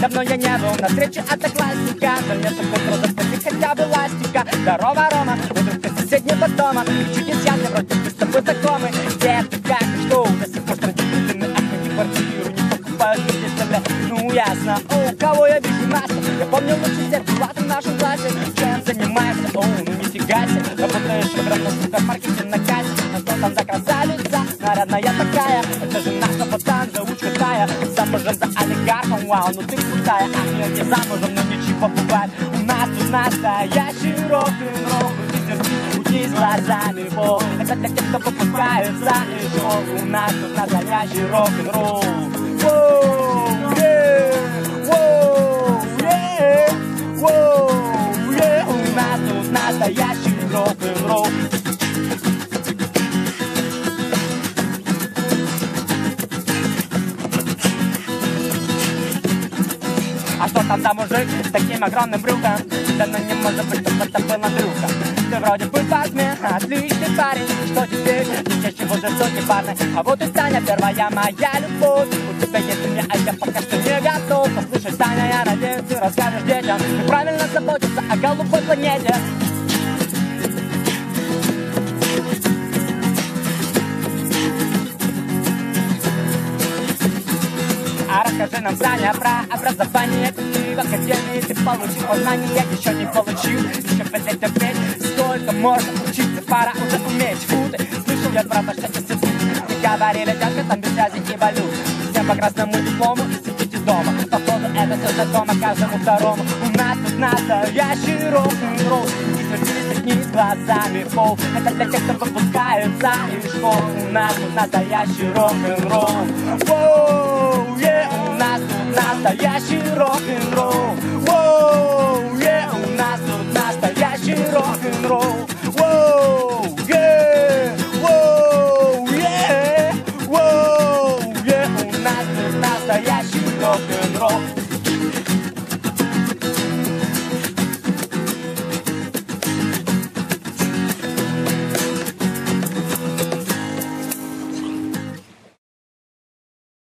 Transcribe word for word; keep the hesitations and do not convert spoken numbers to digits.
Давно я не был на встрече одноклассника, но нет такой трудности, хотя бы ластика. Здорово, Рома, вдруг ты соседнего дома. Чудес явно вроде бы с тобой знакомы. Где ты, как и что, до сих пор традиционные охотни квартиру не покупают, не представляю. Ну ясно, о, у кого я вижу Настю. Я помню лучше всех была в нашем классе. Чем занимаешься? О, ну нифига себе. Работаешь в огромном супермаркете на кассе. А что там за красавица? Нарядная такая. Это же наша пацан, заучка тая. Замужем за олигархом, вау, ну ты крутая. А мне не замужем, но ничего бывает. У нас тут настоящий рок-н-ролл. Утни с глазами, о, это для тех, кто попускается и шоу. У нас тут настоящий рок-н-ролл. Воу, е, воу, е, воу, е. У нас тут настоящий рок-н-ролл. А что там за мужик с таким огромным брюком? Да ну не может быть, чтобы это был Андрюха. Ты вроде бы спортсмен, отличный парень. Что теперь? Не чаще возле сотни парня. А вот и Таня, первая моя любовь. У тебя есть мне, а я пока что не готов. Послушай, Таня, я надеюсь, ты расскажешь детям, как правильно заботиться о голубой планете. А расскажи нам, Таня, про образование. Ты в академии, ты получил познание, я еще не получил. Еще пять лет опять, сколько можно учиться, пора уже уметь футы. Слышал я про то, что институт, мне говорили, дядька, там без связи и валют. Всем по красному диплому и сидите дома. Походу это все знакомо каждому второму. У нас тут настоящий рок-н-ролл. И сверкились одни с глазами пол. Это для тех, кто выпускается из школ. У нас тут настоящий рок-н-ролл. Воу, е, у нас тут настоящий рок-н-ролл. Воу, е, у нас тут настоящий рок-н-ролл. Воу, е, воу, е, воу, е, у нас тут настоящий рок-н-ролл.